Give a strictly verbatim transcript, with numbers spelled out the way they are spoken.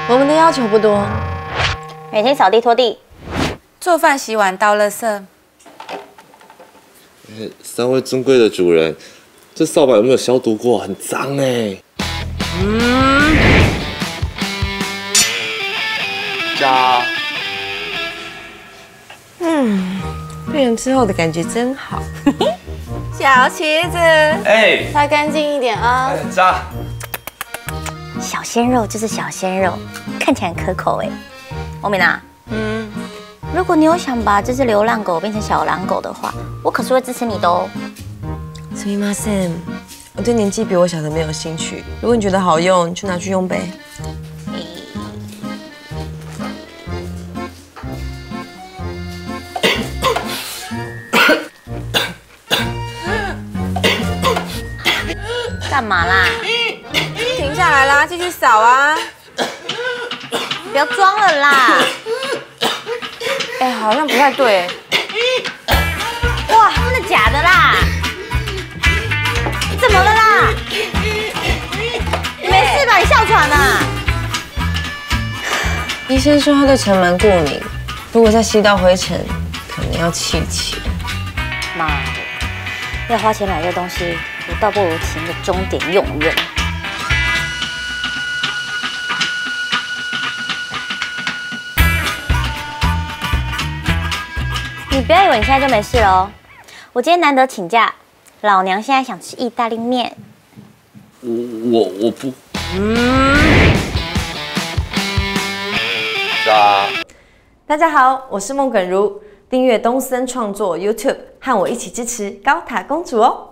我们的要求不多， 每天扫地拖地， 做饭、洗碗、倒垃圾。 三位尊贵的主人，这扫把有没有消毒过？很脏哎。 嗯。 加。 嗯，变人之后的感觉真好。 小旗子， 哎， 擦干净一点啊。 加。 小鲜肉就是小鲜肉，看起来很可口哎。欧米娜， 嗯， 如果你有想把这只流浪狗变成小狼狗的话，我可是会支持你的哦。 すみません，我对年纪比我小的没有兴趣。如果你觉得好用，就拿去用呗。 干嘛啦？ 停下来啦，继续扫啊！ 不要装了啦！ 哎，好像不太对。 哇，真的假的啦？你怎么了啦？你没事吧？你哮喘啊？ 医生说他对尘螨过敏，如果再吸到灰尘，可能要气气。 妈的，要花钱买这东西，我倒不如请个钟点佣人。你不要以为你现在就没事了哦。我今天难得请假，老娘现在想吃意大利面。 我我我不。 嗯。 加。 大家好，我是孟耿如，订阅东森创作 YouTube， 和我一起支持高塔公主哦。